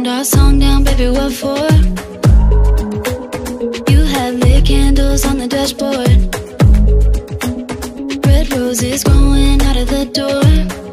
turned our song down, baby, what for? You had lit candles on the dashboard, red roses growing out of the door.